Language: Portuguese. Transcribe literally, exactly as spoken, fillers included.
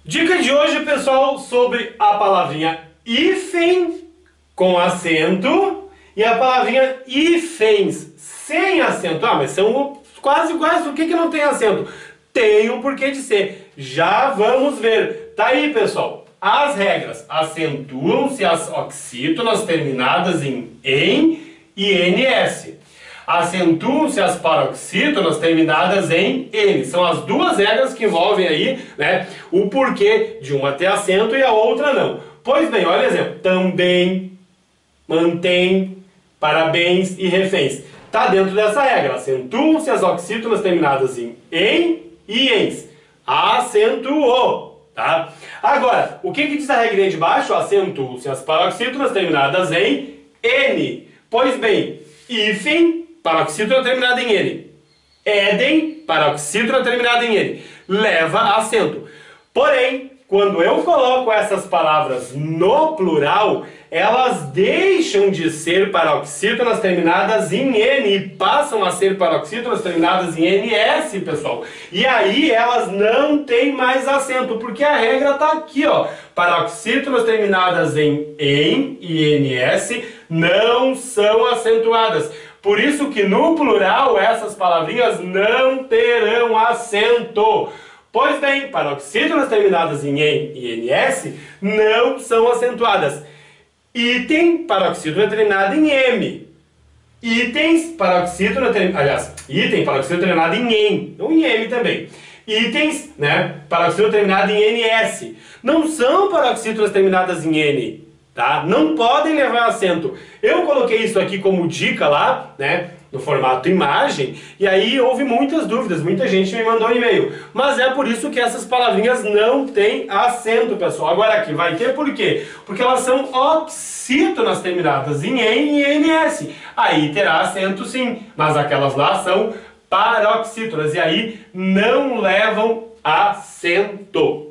Dica de hoje, pessoal, sobre a palavrinha hífen com acento e a palavrinha hífens sem acento. Ah, mas são quase iguais, por que que não tem acento? Tem um porquê de ser. Já vamos ver. Tá aí, pessoal. As regras. Acentuam-se as oxítonas terminadas em em e ns. Acentuam-se as paroxítonas terminadas em N. São as duas regras que envolvem aí, né, o porquê de uma ter acento e a outra não. Pois bem, olha o exemplo. Também, mantém, parabéns e reféns. Está dentro dessa regra. Acentuam-se as oxítonas terminadas em em e ens. Acentuou, tá? Agora, o que que diz a regrinha de baixo? Acentuam-se as paroxítonas terminadas em N. Pois bem, hífen, paroxítona terminada em N. Éden, paroxítona terminada em N. Leva acento. Porém, quando eu coloco essas palavras no plural, elas deixam de ser paroxítonas terminadas em N e passam a ser paroxítonas terminadas em ns, pessoal. E aí elas não têm mais acento, porque a regra está aqui, ó. Paroxítonas terminadas em em e ns não são acentuadas. Por isso que no plural essas palavrinhas não terão acento. Pois bem, paroxítonas terminadas em em e ns não são acentuadas. Item, paroxítona terminada em m. Itens, paroxítona terminada... Aliás, item, paroxítona terminada em em, não em m também. Itens, né, paroxítona terminada em ns. Não são paroxítonas terminadas em n, tá? Não podem levar acento. Eu coloquei isso aqui como dica lá, né, no formato imagem, e aí houve muitas dúvidas, muita gente me mandou um e-mail. Mas é por isso que essas palavrinhas não têm acento, pessoal. Agora aqui vai ter por quê? Porque elas são oxítonas terminadas em em e ns. Aí terá acento sim, mas aquelas lá são paroxítonas, e aí não levam acento.